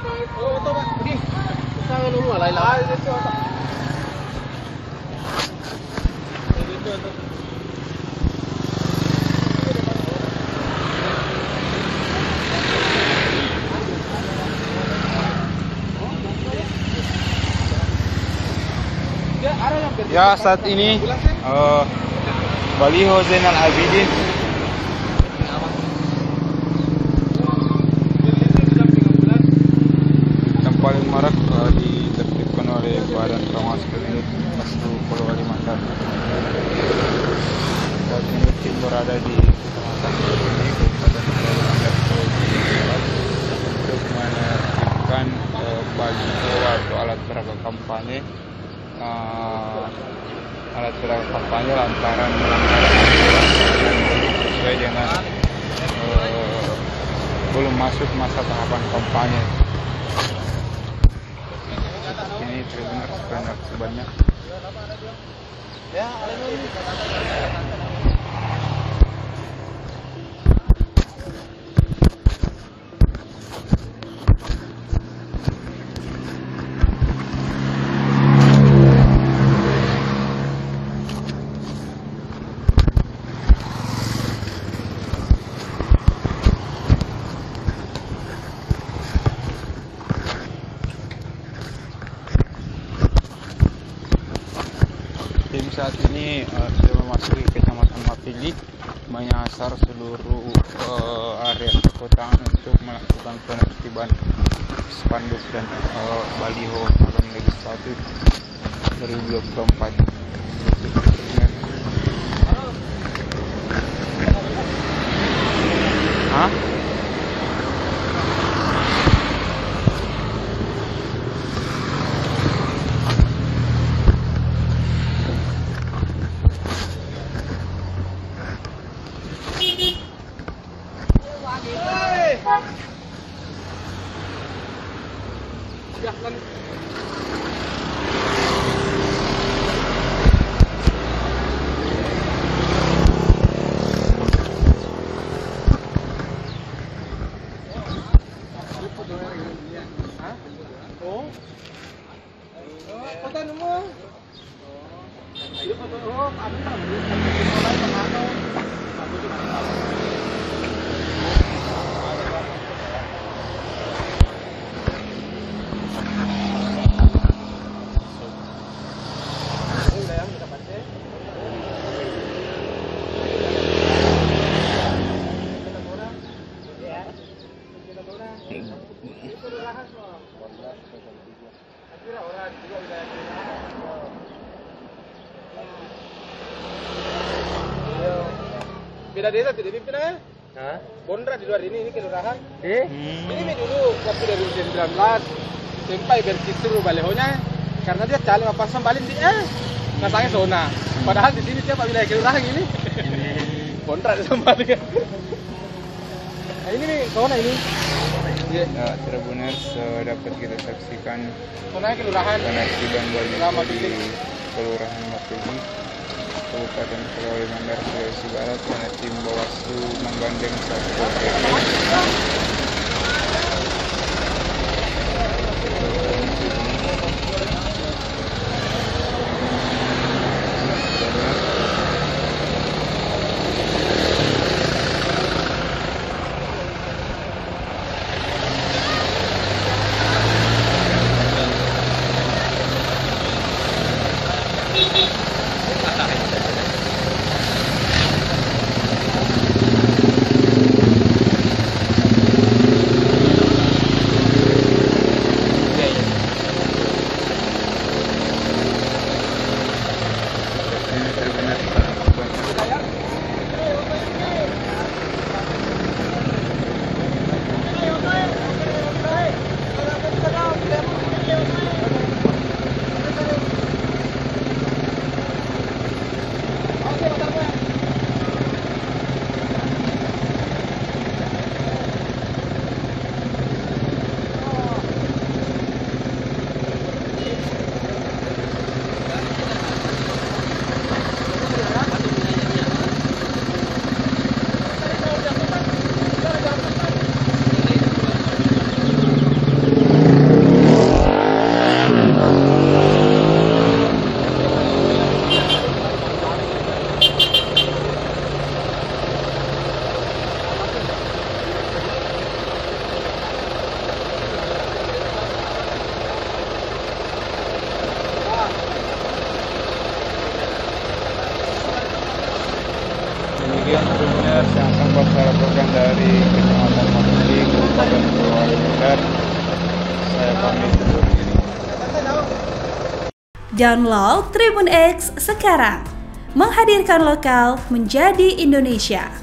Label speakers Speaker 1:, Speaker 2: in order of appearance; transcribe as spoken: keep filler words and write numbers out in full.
Speaker 1: Oh, ito ba? Sige. Sa ano mo, alay lang. Ah, dito ito. Dito ito.
Speaker 2: Ya, saat ini uh, baliho Zainal Abidin yang paling marak uh, ditertibkan oleh Badan Pengawas Pemilu Bawaslu Pulau Kalimantan. Saat ini tim berada di Kecamatan ini, Kabupaten Kalimantan untuk menertibkan uh, baliho atau alat peraga kampanye. Uh, alat peraga kampanye lantaran melanggar aturan dan sesuai dengan uh, belum masuk masa tahapan kampanye. Ini Tribuners banyak sebanyak. Tim saat ini uh, sudah memasuki Kecamatan Mapili, menyasar seluruh uh, area perkotaan untuk melakukan penertiban spanduk dan uh, baliho calon legislatif dua ribu dua puluh empat. Hah?
Speaker 1: Beda desa tidak pimpinannya? Hah? Bondra di luar ini, ini kelurahan. Eh? Hmm. Ini dulu waktu dari dua ribu sembilan belas sampai berkisru balihonya karena dia caleg apa sambalin dia. Masangnya zona. Padahal di sini siapa wilayah kelurahan ini? Bondra di sambalin. Nah, ini nih zona ini.
Speaker 2: Ya, uh, Tribuners uh, dapat kita saksikan
Speaker 1: zona kelurahan
Speaker 2: penertiban baliho di Kelurahan Mapili, Kabupaten Pulau Mandar, Sulawesi Barat, karena tim Bawaslu menggandeng Satpol P P. dan saya pamit undur diri.
Speaker 3: Download Tribun X sekarang, menghadirkan lokal menjadi Indonesia.